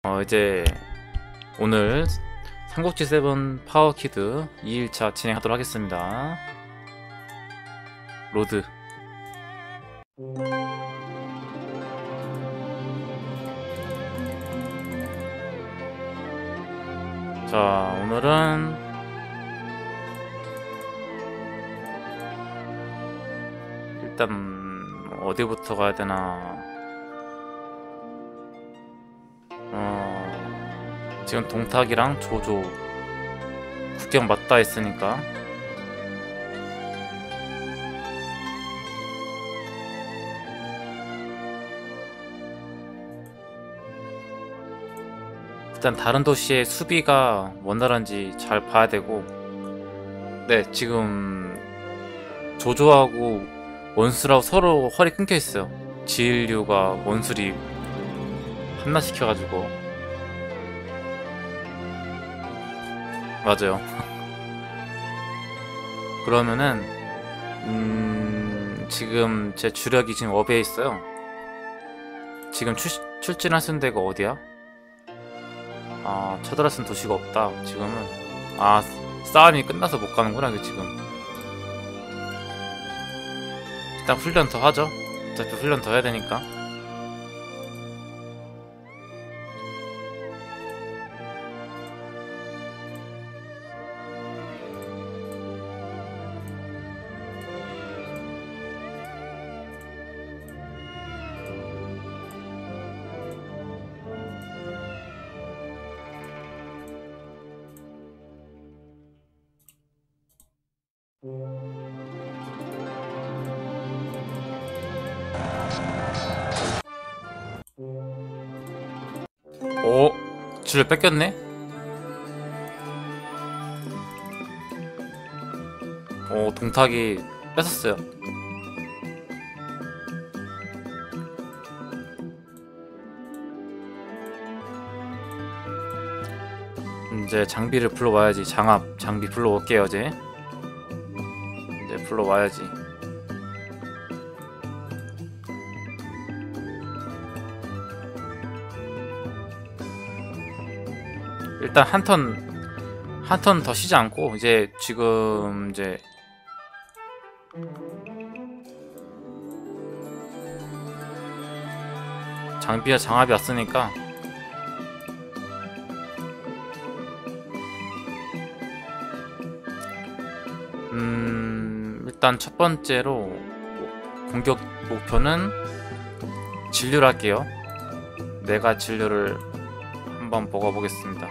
이제 오늘 삼국지 7 파워키드 2일차 진행하도록 하겠습니다. 로드. 자, 오늘은 일단 어디부터 가야 되나. 지금 동탁이랑 조조 국경 맞닿아 있으니까 일단 다른 도시의 수비가 원활한지 잘 봐야 되고, 네, 지금 조조하고 원수라고 서로 허리 끊겨 있어요. 지일류가 원수리 함락시켜가지고. 맞아요. 그러면은 지금 제 주력이 지금 업에 있어요. 지금 출진할 수 있는 데가 어디야? 쳐들어 쓴 도시가 없다. 지금은 싸움이 끝나서 못 가는구나. 지금 일단 훈련 더 하죠. 어차피 훈련 더 해야 되니까. 줄을 뺏겼네? 동탁이 뺏었어요. 이제 장비를 불러와야지. 장비 불러올게요. 이제 불러와야지. 일단 한 턴 더 쉬지 않고 지금 장비와 장압이 왔으니까 일단 첫 번째로 공격 목표는 진료를 할게요. 내가 진료를 한번 먹어보겠습니다.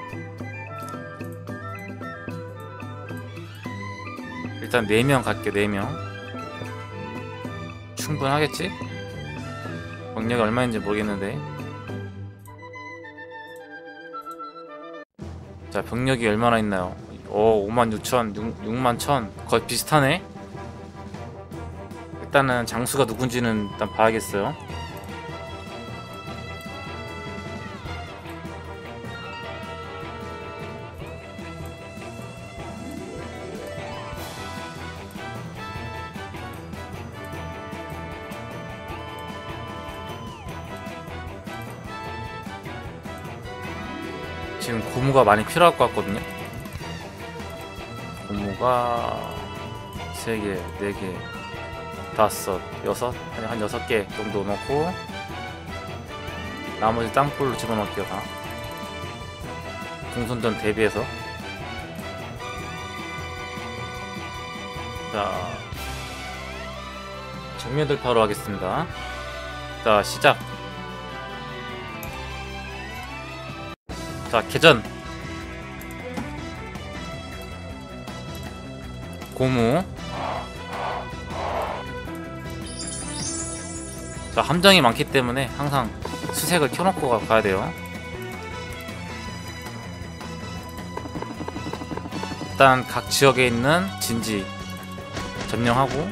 일단 4명 갈게. 4명 충분하겠지? 병력이 얼마인지 모르겠는데. 자, 병력이 얼마나 있나요? 56,000, 61,000 거의 비슷하네? 일단은 장수가 누군지는 일단 봐야겠어요. 지금 고무가 많이 필요할 것 같거든요. 고무가 3개, 4개, 5, 6, 한 6개 정도 넣고 나머지 땅굴로 집어넣을게요. 다 공선전 대비해서. 자, 정면 돌파로 하겠습니다. 자, 시작. 자, 개전. 고무. 자, 함정이 많기 때문에 항상 수색을 켜놓고 가야 돼요. 일단 각 지역에 있는 진지 점령하고,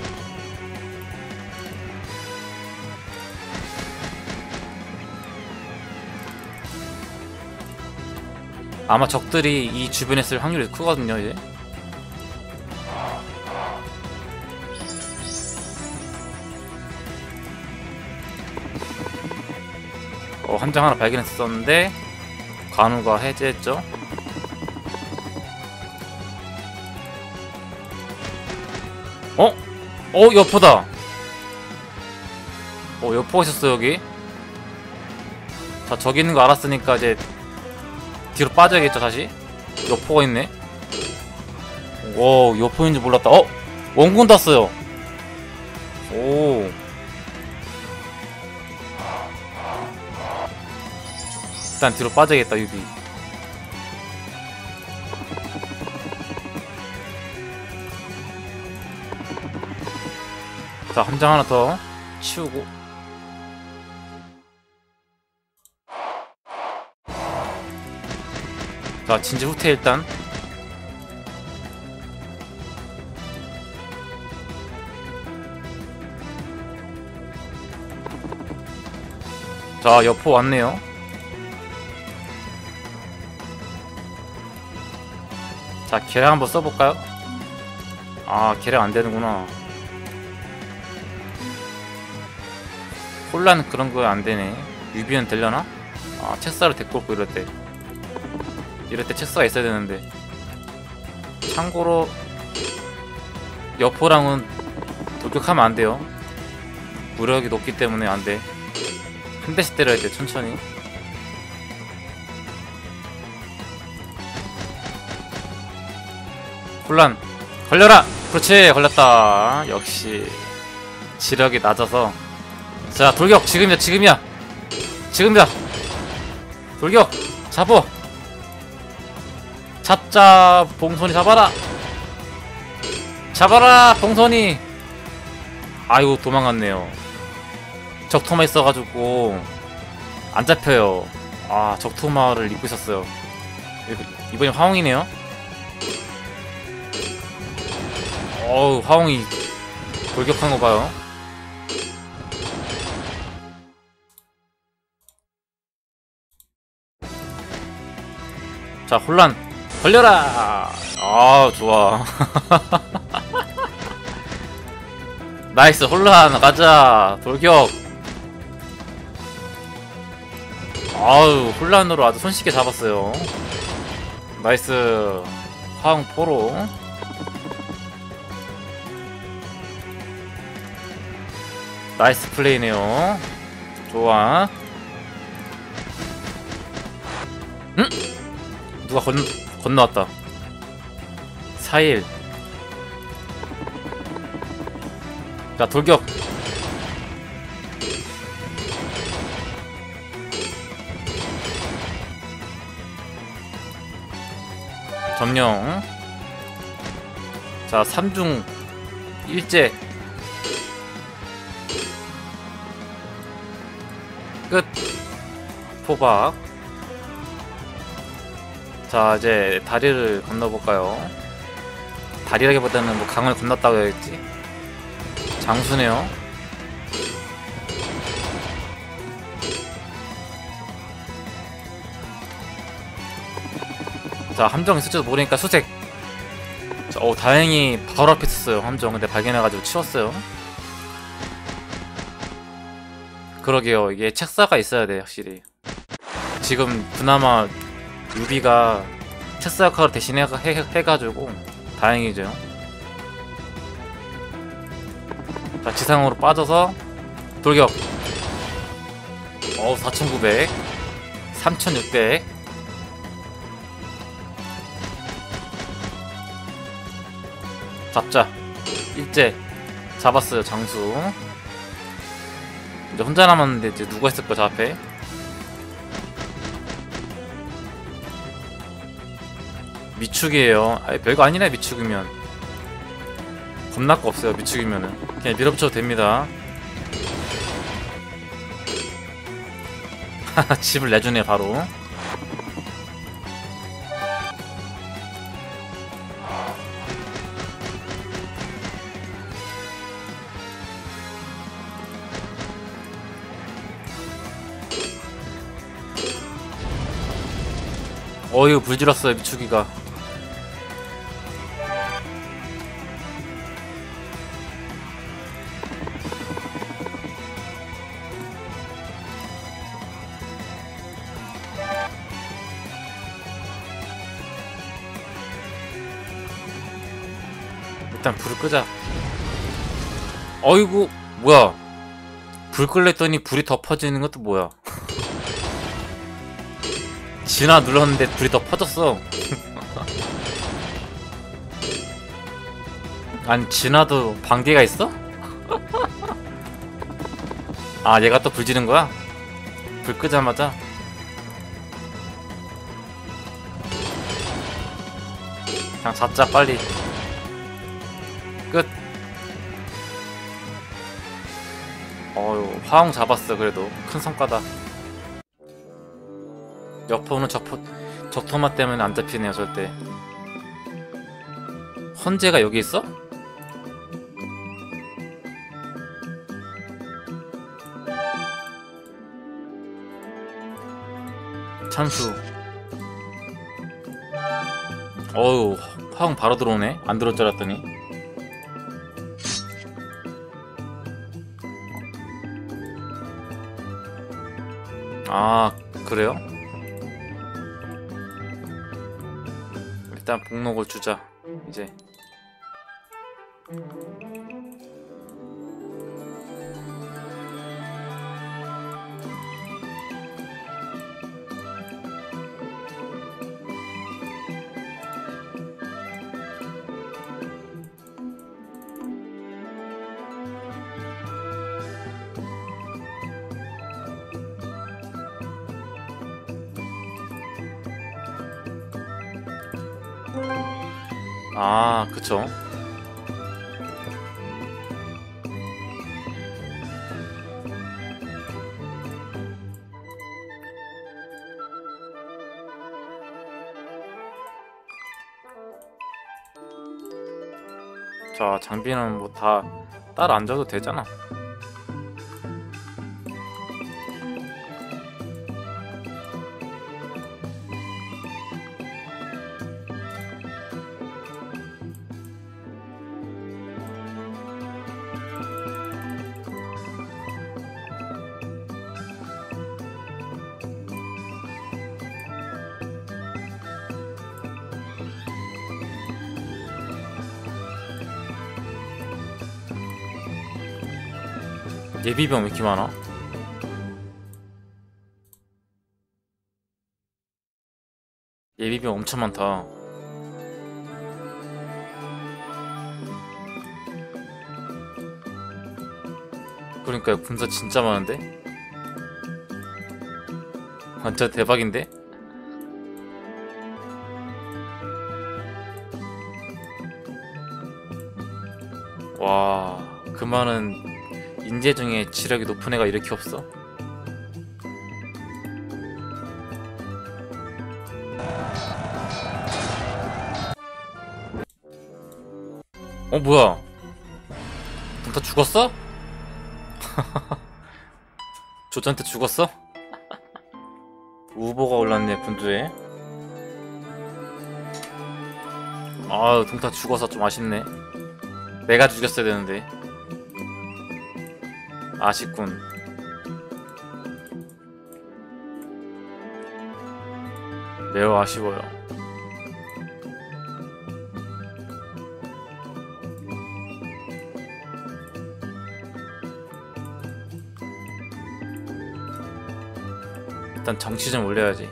아마 적들이 이 주변에 있을 확률이 크거든요. 이제 함정 하나 발견했었는데 간우가 해제했죠. 어? 여포다. 여포가 있었어 여기. 자, 저기 있는 거 알았으니까 이제 뒤로 빠져야겠죠. 다시 여포가 있네. 오, 여포인지 몰랐다. 원군 땄어요. 오, 일단 뒤로 빠져야겠다. 유비. 자, 함장 하나 더 치우고. 자, 진지 후퇴 일단. 자, 여포 왔네요. 자, 계량 한번 써볼까요? 아, 계량 안되는구나. 혼란 그런 거 안되네. 유비는 되려나? 아, 책사를 데리고 올고 이럴 때 책사가 있어야 되는데. 참고로 여포랑은 돌격하면 안 돼요. 무력이 높기 때문에 안 돼. 한 대씩 때려야 돼, 천천히. 혼란 걸려라. 그렇지, 걸렸다. 역시 지력이 낮아서. 자, 돌격. 지금이야. 돌격. 잡어. 잡자. 봉선이 잡아라. 봉선이. 아이고, 도망갔네요. 적토마 있어가지고 안 잡혀요. 아, 적토마를 입고 있었어요. 이번엔 화웅이네요. 어우, 화웅이 돌격한 거 봐요. 자, 혼란 걸려라. 아, 좋아. 나이스. 혼란 가자. 돌격. 아유, 혼란으로 아주 손쉽게 잡았어요. 나이스. 화웅 포로. 나이스 플레이네요. 좋아. 응? 누가 건너왔다. 4일. 자, 돌격. 점령. 자, 3중 일제. 끝. 포박. 자, 이제 다리를 건너볼까요? 다리라기보다는 뭐 강을 건넜다고 해야겠지. 장수네요. 자, 함정 있을지도 모르니까 수색. 자, 다행히 바로 앞에 있었어요. 함정. 근데 발견해가지고 치웠어요. 그러게요. 이게 책사가 있어야 돼, 확실히. 지금 그나마 유비가 책사 역할을 대신해가지고 다행이죠. 자, 지상으로 빠져서 돌격. 4900, 3600. 잡자. 일제 잡았어요. 장수. 이제 혼자 남았는데 이제 누가 있을까, 저 앞에? 미축이에요. 아니, 별거 아니네. 미축이면 겁날 거 없어요. 미축이면은 그냥 밀어붙여도 됩니다. 집을 내주네 바로. 이거 불질렀어요. 미축이가. 일단 불을 끄자. 어이구 뭐야, 불 끌랬더니 불이 더 퍼지는 것도 뭐야. 진화 눌렀는데 불이 더 퍼졌어. 아니 진화도 반개가 있어? 아 얘가 또 불 지른 거야? 불 끄자마자? 그냥 잡자 빨리. 끝. 어휴 화웅 잡았어. 그래도 큰 성과다. 옆에 오는 적토마 때문에 안 잡히네요 절대. 헌재가 여기 있어? 참수. 어우 화웅 바로 들어오네. 안 들어올 줄 알았더니. 아 그래요? 일단 복록을 주자 이제. 아 그쵸. 자 장비는 뭐 다 따로 안 줘도 되잖아. 예비병 왜 이렇게 많아? 예비병 엄청 많다. 그러니까요 군사 진짜 많은데? 완전 대박인데? 와 그 많은 인재 중에 지력이 높은 애가 이렇게 없어? 어 뭐야? 다 죽었어? 조조한테 죽었어? 우보가 올랐네 분주에. 아유 동타 죽어서 좀 아쉽네. 내가 죽였어야 되는데. 아쉽군. 매우 아쉬워요. 일단 정치 좀 올려야지.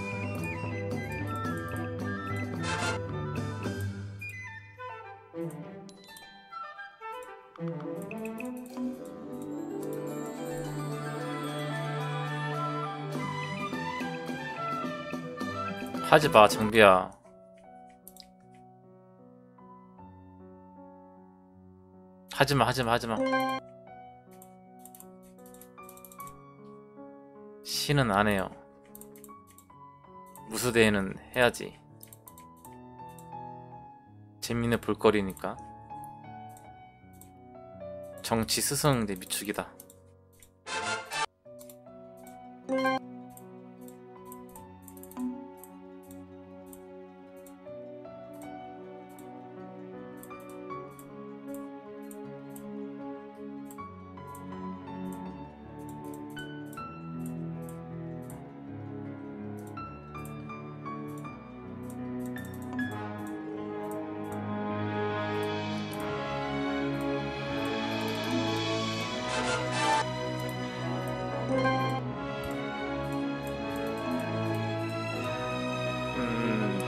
하지마 장비야. 하지마 하지마 하지마. 시는 안해요. 무수대회는 해야지. 재밌는 볼거리니까. 정치 스승대 미축이다.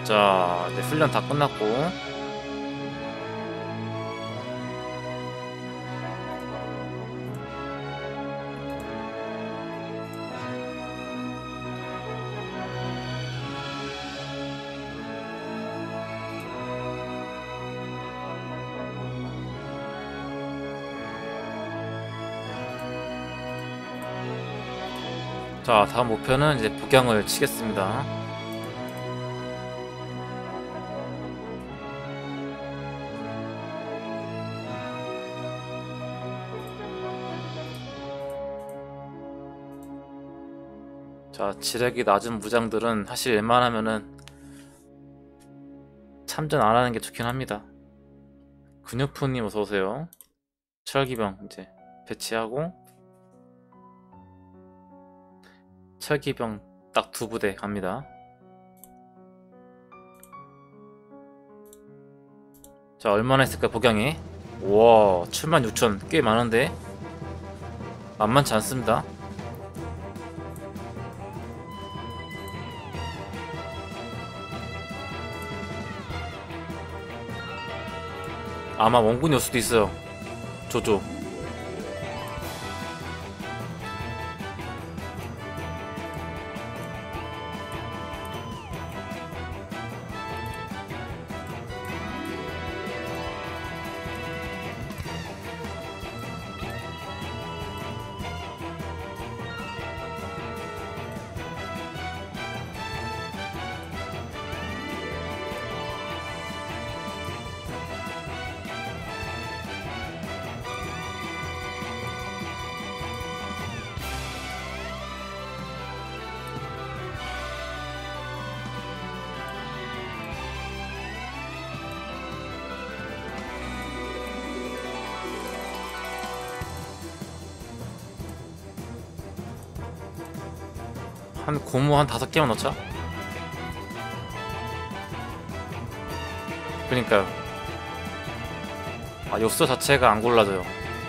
자, 이제 훈련 다 끝났고. 자, 다음 목표는 이제 복양을 치겠습니다. 자, 지력이 낮은 무장들은 사실 웬만하면은 참전 안 하는 게 좋긴 합니다. 근육푸님 어서오세요. 철기병 이제 배치하고, 철기병 딱 2부대 갑니다. 자, 얼마나 했을까 복양이? 우와, 76,000 꽤 많은데 만만치 않습니다. 아마 원군이 올 수도 있어요. 조조. 한 고무 한 5개만 넣자. 그러니까요. 아, 요소 자체가 안 골라져요.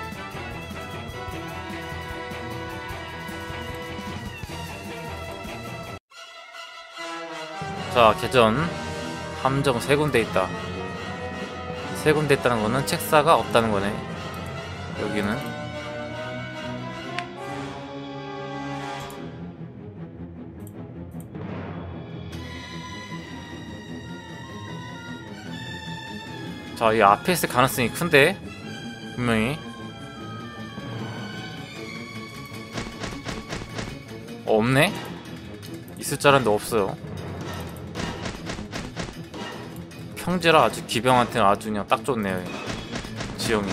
자, 개전 함정 3군데 있다. 3군데 있다는 거는 책사가 없다는 거네. 여기는. 자, 이 앞에 있을 가능성이 큰데 분명히. 없네? 있을 줄 알았는데 없어요. 평지라 아주 기병한테는 아주 그냥 딱 좋네요, 지형이.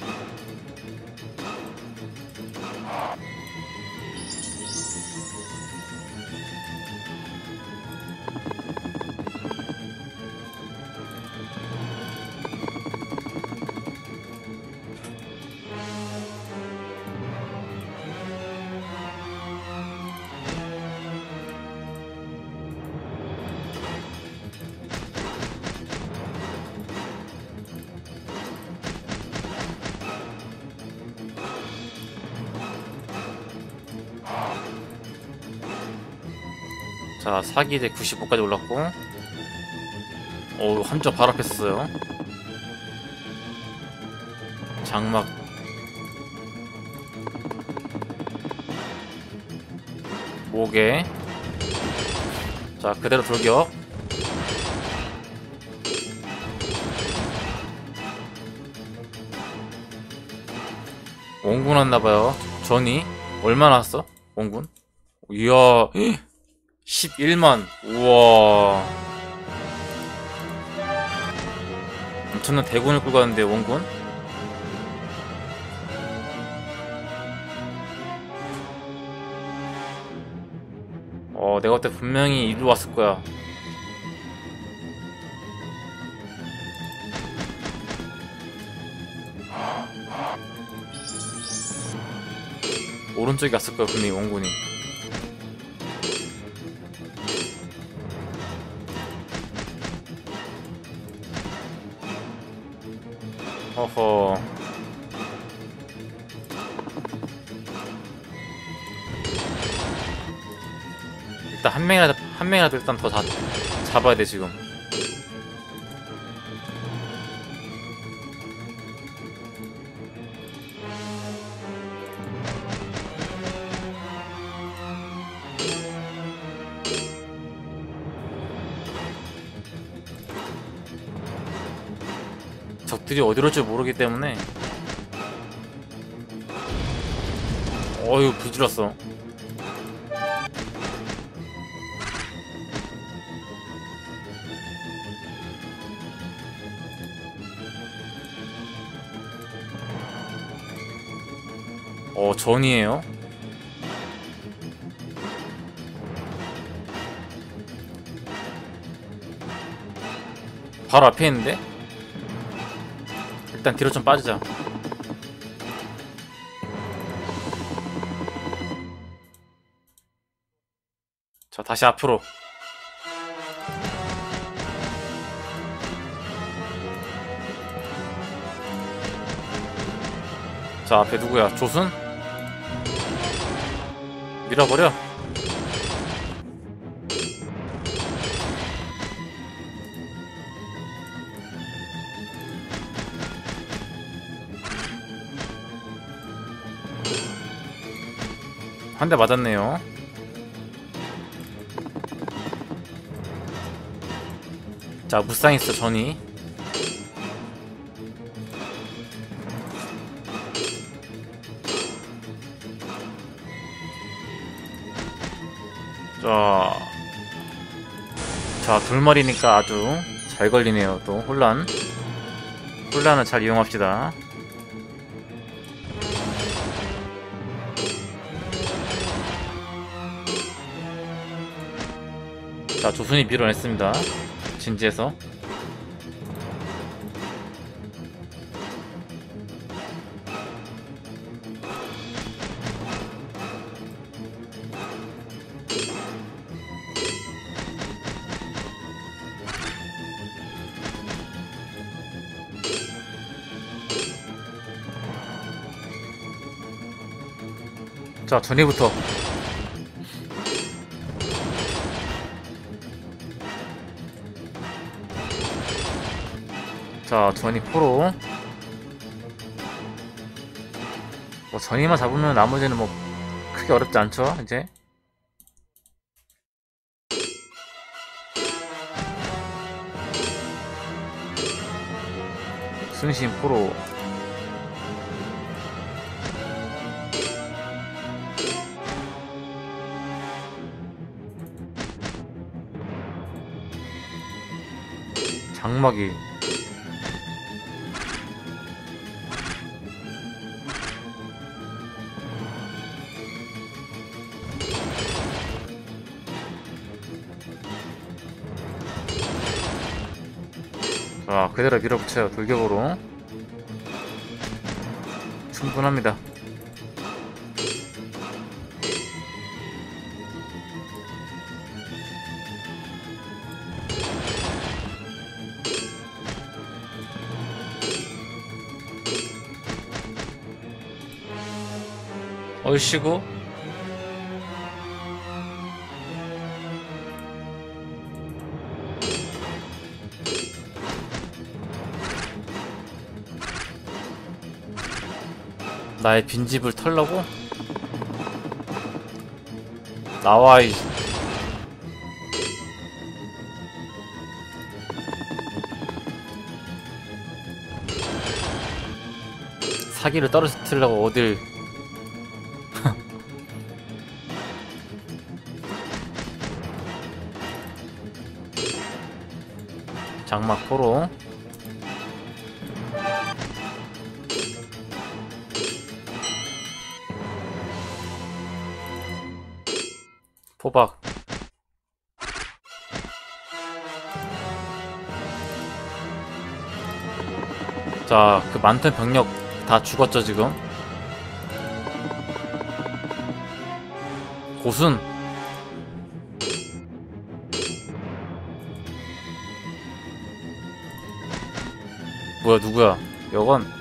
자, 사기 이제 95까지 올랐고. 오, 함정 바로 앞에 썼어요. 장막. 목에. 자, 그대로 돌격. 원군 왔나봐요. 전이 얼마 나왔어? 원군? 이야, 11만. 우와, 엄청난 대군을 끌고 가는데 원군? 내가 그때 분명히 이리로 왔을 거야. 오른쪽에 갔을 거야 분명히 원군이. 어허. 일단 한 명이라도 일단 더 잡아야 돼 지금. 적들이 어디로 올지 모르기 때문에. 어휴, 부질렀어. 전이에요. 바로 앞에 있는데? 일단 뒤로 좀 빠지자. 자, 다시 앞으로. 자, 앞에 누구야? 조순? 밀어버려. 한 대 맞았네요. 자, 무쌍 있어, 전이. 자, 돌머리니까 아주 잘 걸리네요. 또 혼란을 잘 이용합시다. 자, 조순이 밀어냈습니다. 진지해서. 자, 전이부터. 자, 전이 포로. 뭐 전이만 잡으면 나머지는 뭐 크게 어렵지 않죠, 이제. 순신 포로. 장막이. 자, 그대로 밀어붙여요. 돌격으로. 충분합니다. 얼씨구. 나의 빈집을 털라고? 나와, 이. 사기를 떨어뜨리려고 어딜. 장막 포로. 포박. 자, 그 많던 병력 다 죽었죠, 지금. 고순. 뭐야, 누구야? 여건.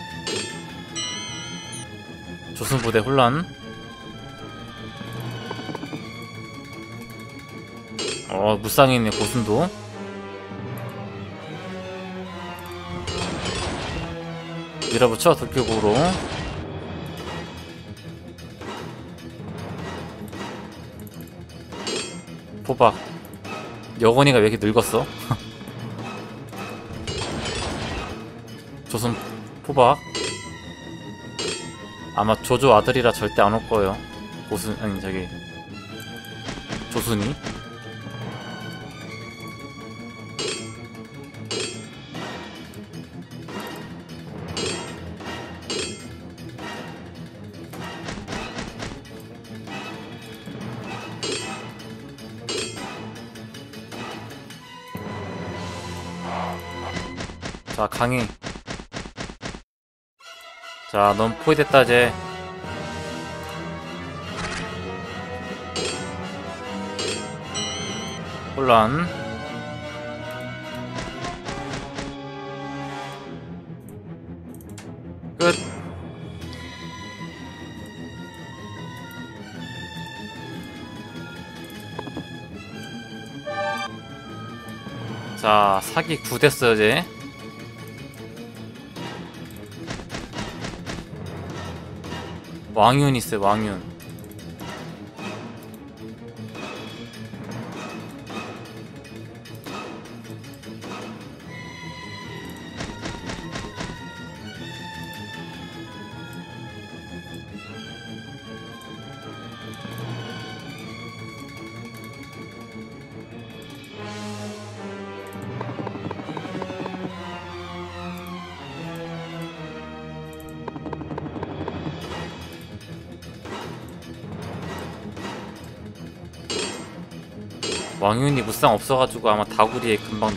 조선부대 혼란. 무쌍이네 고순도. 밀어붙여 도쿄구로. 포박. 여건이가 왜 이렇게 늙었어? 조선 포박. 아마 조조 아들이라 절대 안 올 거예요. 고순 아니 저기 조순이. 자 강해. 자 넌 포위됐다 제. 혼란. 끝. 자 사기 9 됐어요 이제. 왕윤 있어요 왕윤. 왕윤이 무쌍 없어가지고 아마 다구리에 금방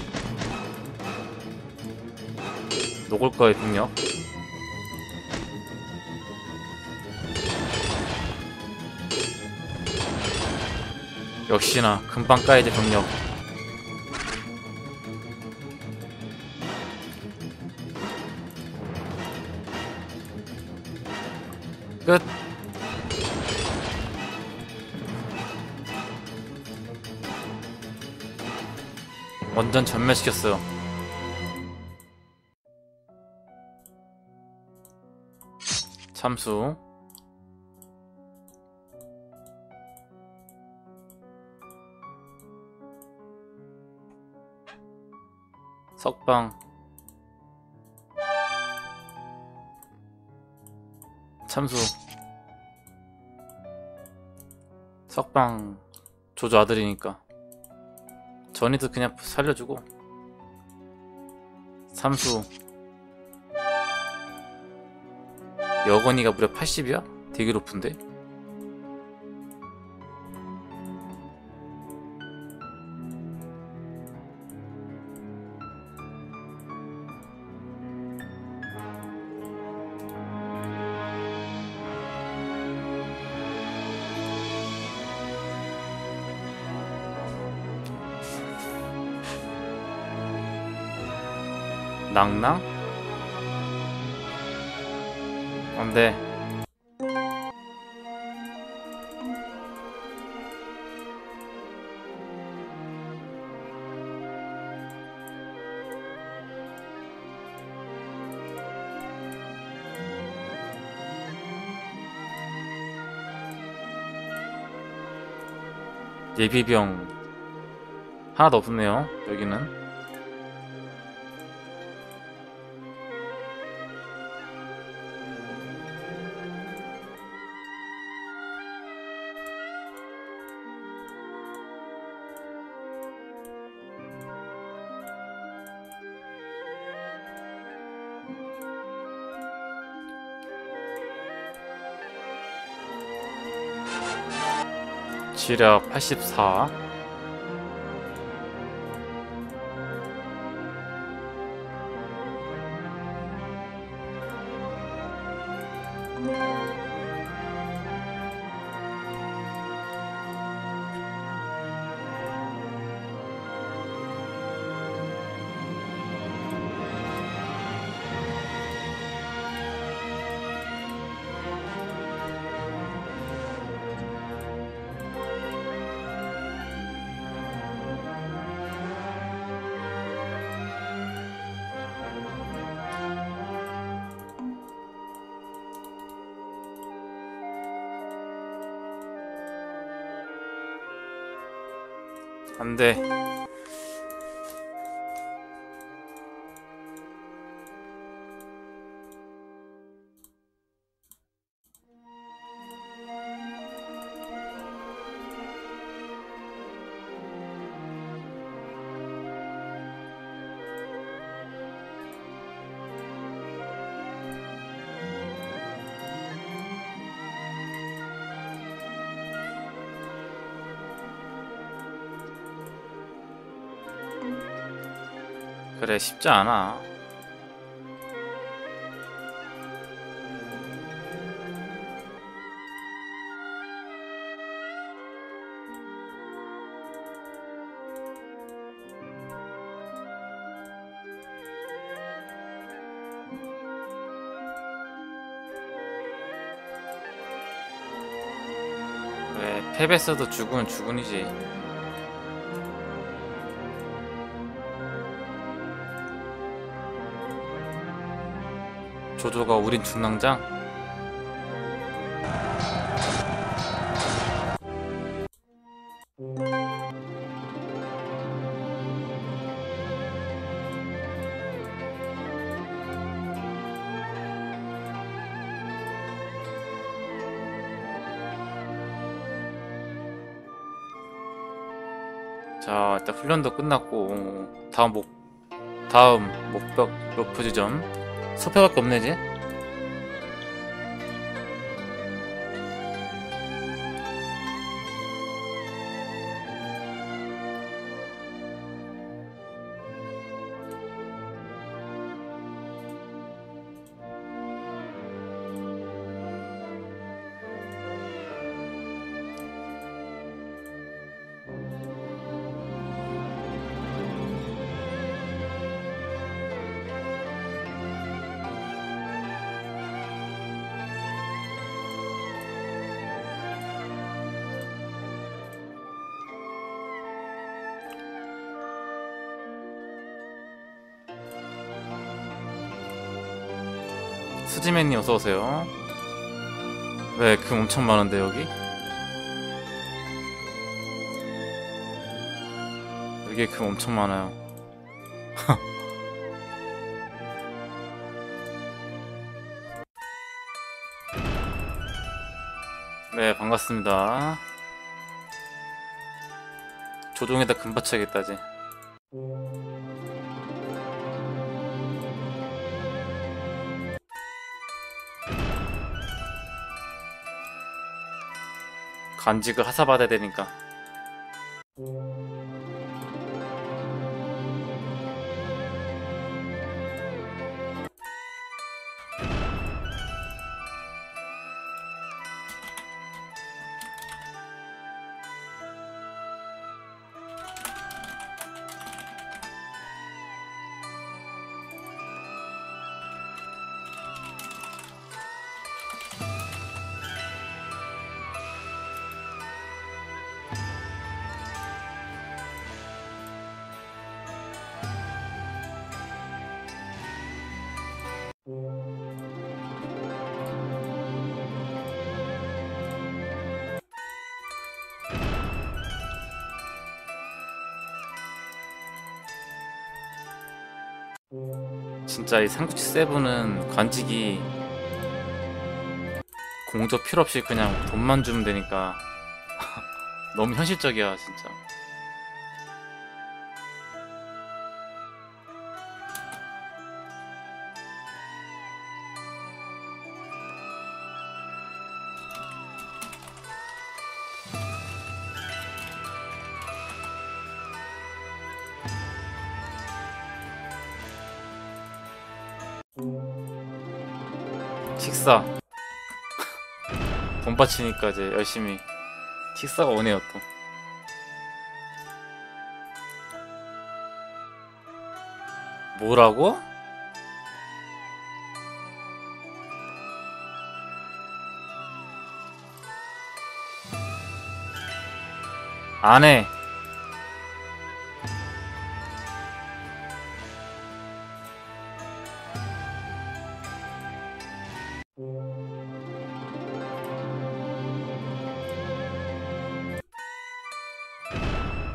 녹을 거예요 병력. 역시나 금방 까야지 병력. 끝. 완전 전멸시켰어요. 참수. 석방. 참수. 석방. 조조 아들이니까 전이도 그냥 살려주고. 삼수. 여건이가 무려 80이야? 되게 높은데? 낭낭? 안돼. 예비병 하나도 없네요 여기는. 지력 84. 안돼. 그래, 쉽지 않아. 왜 패배했어도 죽은 죽은이지. 조조가 우린 중랑장? 자, 일단 훈련도 끝났고 다음 목표 지점 소패밖에 없네 이제. 수지맨님 어서오세요. 왜 금 엄청 많은데 여기? 여기에 금 엄청 많아요. 네, 반갑습니다. 조종에다 금 받쳐야겠다지. 간직을 하사받아야 되니까. 진짜 이 삼국지 세븐은 관직이 공조 필요 없이 그냥 돈만 주면 되니까 너무 현실적이야 진짜. 식사 돈 바치니까 이제 열심히 식사가 오네요 또. 뭐라고? 안해.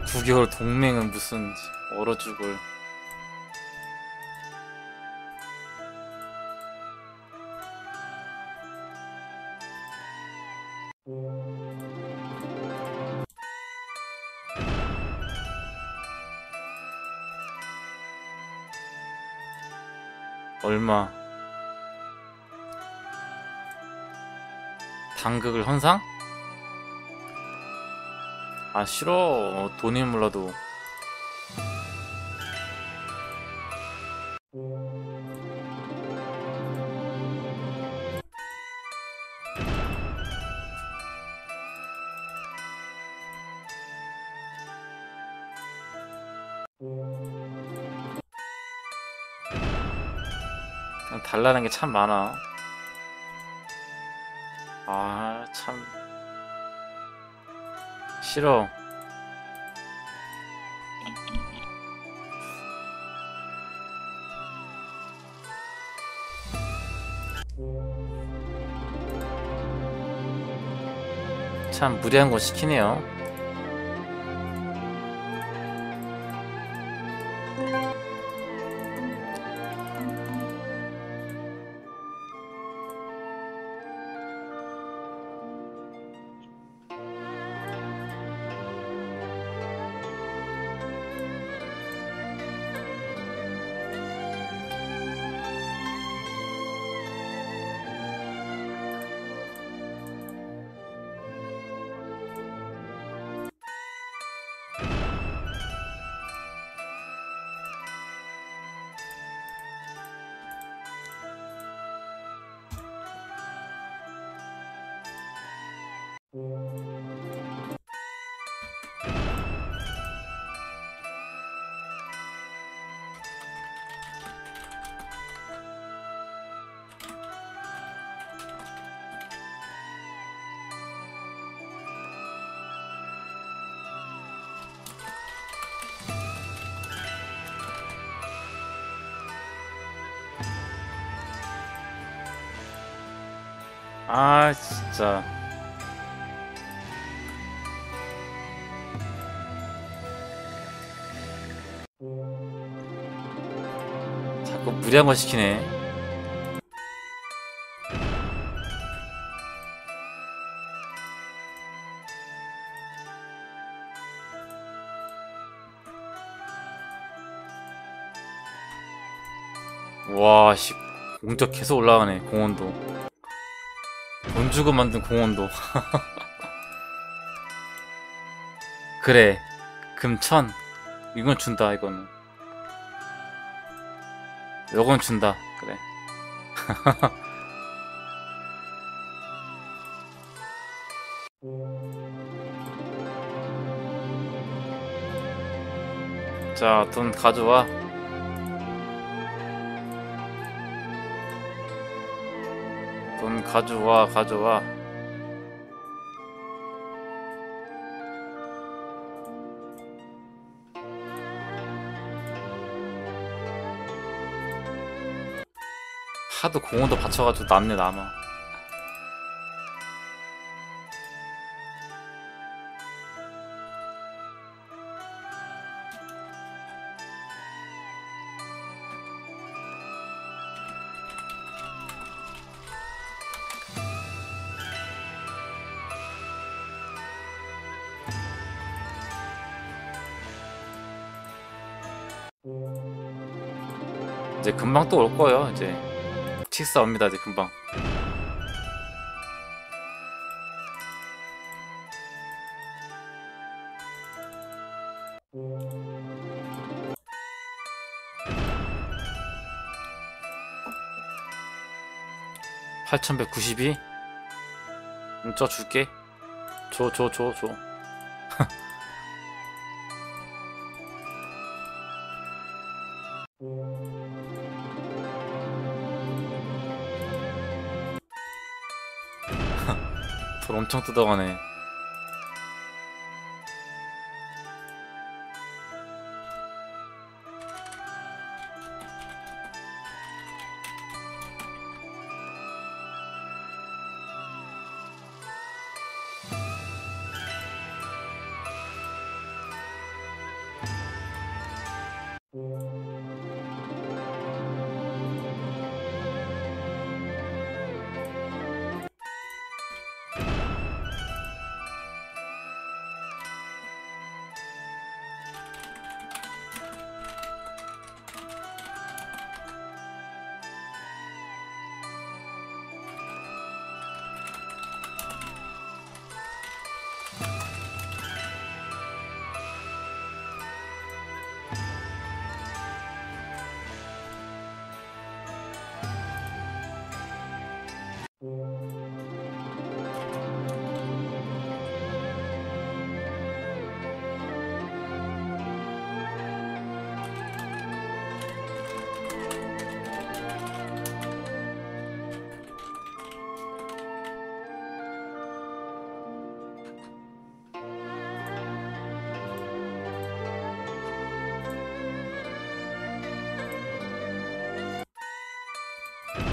9개월 동맹은 무슨 얼어 죽을. 얼마? 당극을 헌상? 아 싫어. 돈이 몰라도. 달라는 게 참 많아. 아 참 싫어. 참 무리한 거 시키네요. 아 진짜 자꾸 무리한 거 시키네. 와 씨, 공적 계속 올라가네. 공원도 돈 주고 만든 공원도. 그래 금천 이건 준다. 이거는 요건 준다. 그래. 자 돈 가져와. 돈 가져와 가져와. 하도 공원도 받쳐가지고 남네 남아. 이제 금방 또 올 거예요. 이제 칙사 옵니다. 이제 금방. (8192) 쪄 줄게. 줘. 돈 엄청 뜯어가네.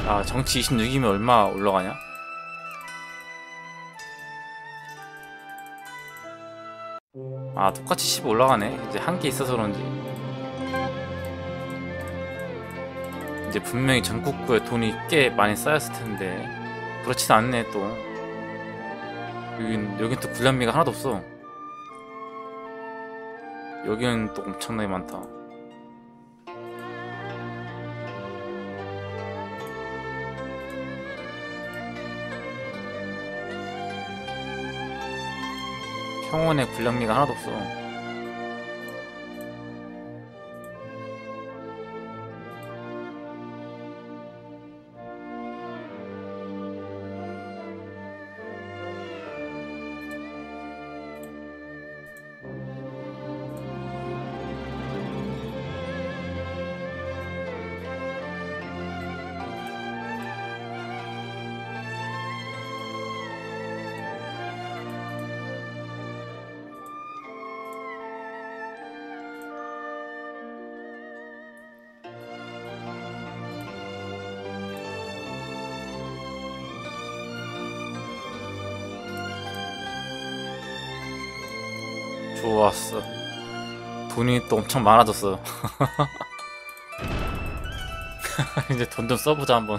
아, 정치 26이면 얼마 올라가냐? 아, 똑같이 10 올라가네. 이제 한 개 있어서 그런지. 이제 분명히 전국구에 돈이 꽤 많이 쌓였을 텐데 그렇진 않네. 또 여긴 또 군량미가 하나도 없어. 여기는 또 엄청나게 많다. 평원에 군량미가 하나도 없어. 좋았어. 돈이 또 엄청 많아졌어. 이제 돈 좀 써보자 한번.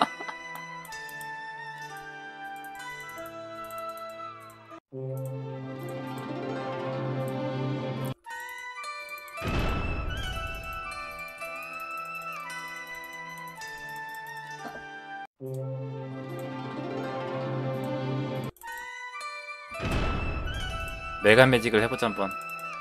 메가 매직을 해보자 한번.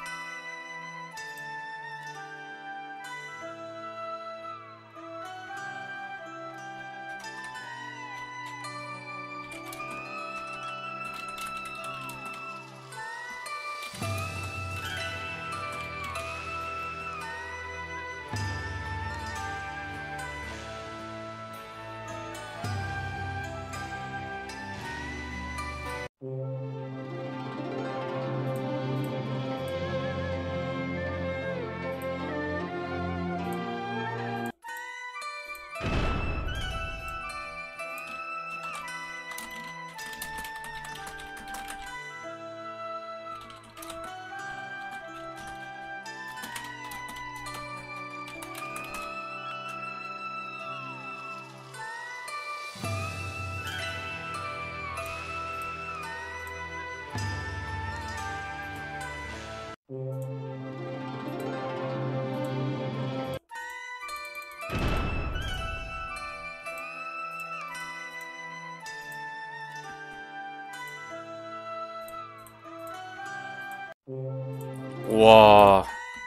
와,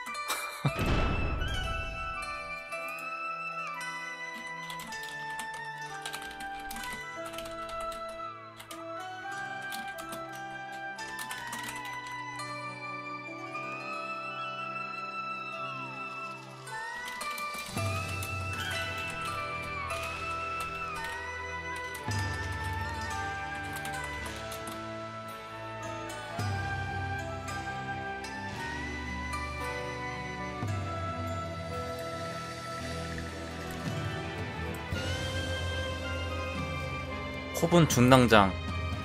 호분 중당장.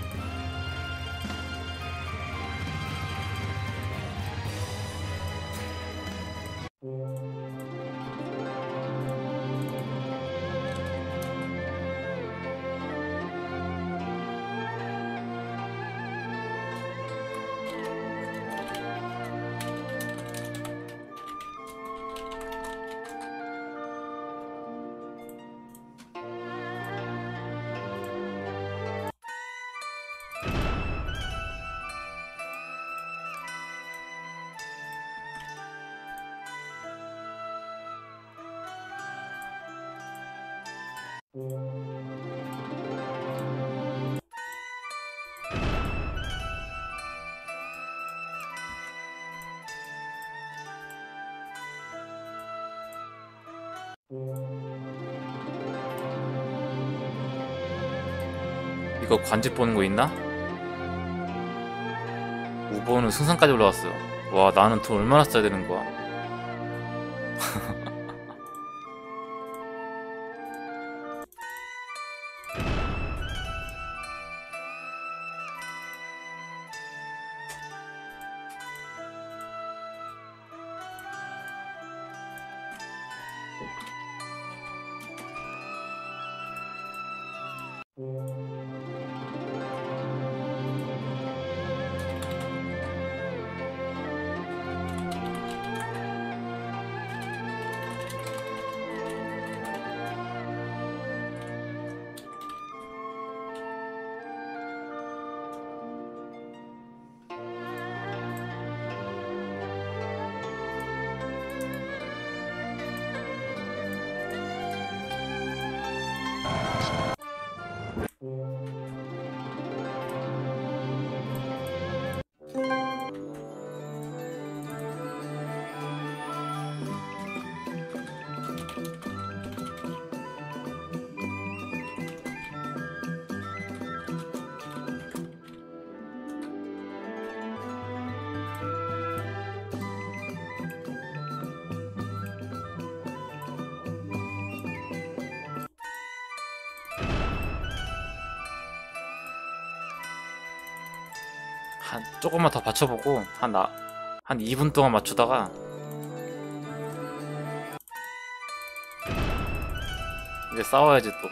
이거 관집 보는 거 있나? 우보는 승산까지 올라왔어요. 와, 나는 돈 얼마나 써야 되는 거야? 한 조금만 더 받쳐보고 한 2분 동안 맞추다가 이제 싸워야지 또.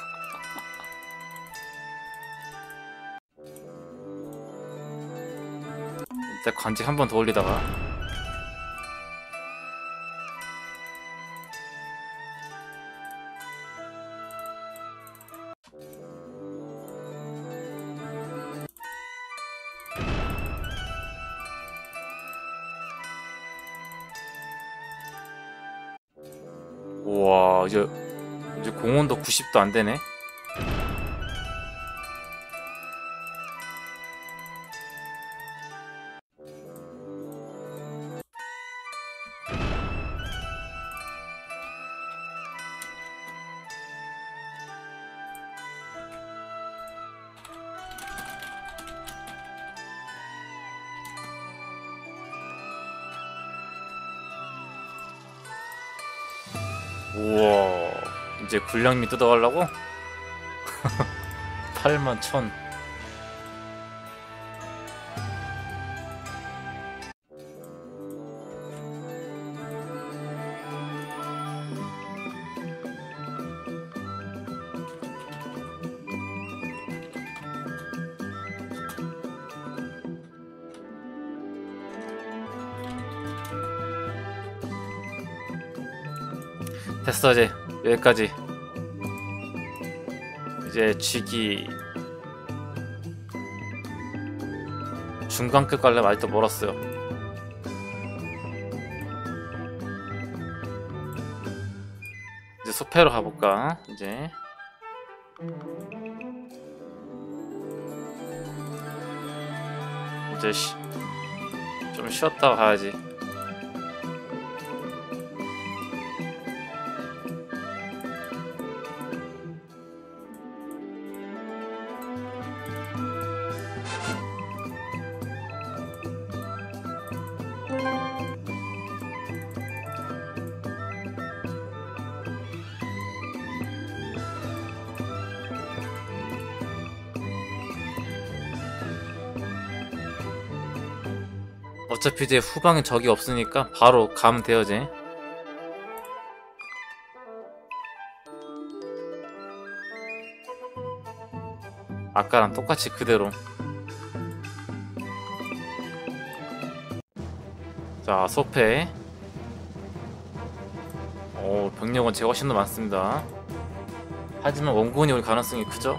일단 관직 한 번 더 올리다가 우와 이제 공원도 90도 안 되네. 우와 이제 굴량미 뜯어가려고? 81,000. 됐어 이제 여기까지. 이제 쥐기 중간급 갈래 아직도 멀었어요. 이제 소패로 가볼까. 이제 좀 쉬었다가 가야지. 어차피 이제 후방에 적이 없으니까 바로 가면 돼요 이제. 아까랑 똑같이 그대로. 자 소패. 오 병력은 제가 훨씬 더 많습니다. 하지만 원군이 올 가능성이 크죠.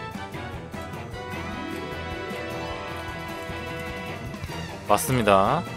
맞습니다.